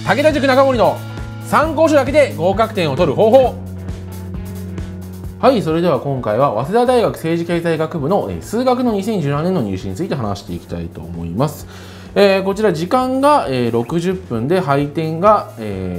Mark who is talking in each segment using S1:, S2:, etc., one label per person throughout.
S1: 武田塾中森の参考書だけで合格点を取る方法。はい、それでは今回は早稲田大学政治経済学部の数学の2017年の入試について話していきたいと思います。こちら時間が60分で配点が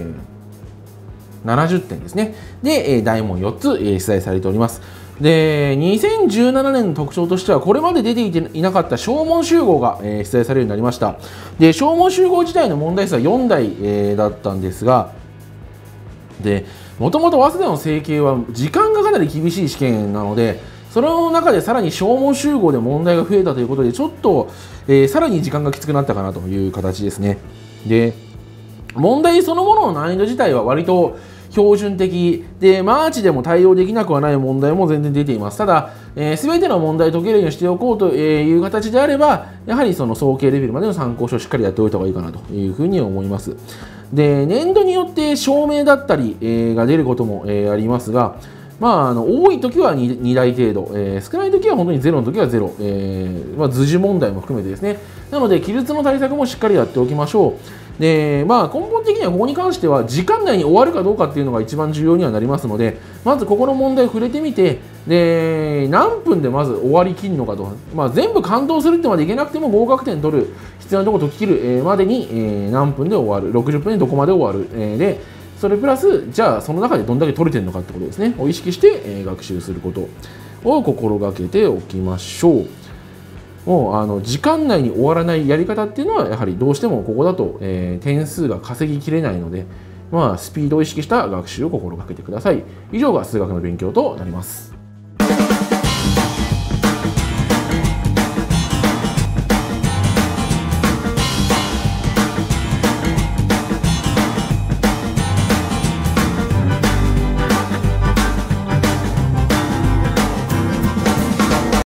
S1: 70点ですね。で、題問4つ出題されております。で、2017年の特徴としては、これまで出ていなかった小問集合が出題されるようになりました。で、小問集合自体の問題数は4題だったんですが、で、もともと早稲田の成形は時間がかなり厳しい試験なので、その中でさらに小問集合で問題が増えたということで、ちょっと、さらに時間がきつくなったかなという形ですね。で、問題そのものの難易度自体は割と標準的で、マーチでも対応できなくはない問題も全然出ています。ただ、すべての問題解けるようにしておこうという形であれば、やはりその総計レベルまでの参考書をしっかりやっておいた方がいいかなというふうに思います。で、年度によって証明だったり、が出ることも、ありますが、多い時は 2題程度、少ない時は本当に0の時は0、図示問題も含めてですね。なので、記述の対策もしっかりやっておきましょう。で、根本的にはここに関しては、時間内に終わるかどうかっていうのが一番重要にはなりますので、まずここの問題を触れてみて、で、何分でまず終わりきるのかと。全部完登するってまでいけなくても合格点取る、必要なところ解き切る、までに、何分で終わる、60分でどこまで終わる。で、それプラス、じゃあその中でどんだけ取れてるのかってことですね。を意識して、学習することを心がけておきましょう。もう時間内に終わらないやり方っていうのはやはりどうしてもここだと、点数が稼ぎきれないので、スピードを意識した学習を心がけてください。以上が数学の勉強となります。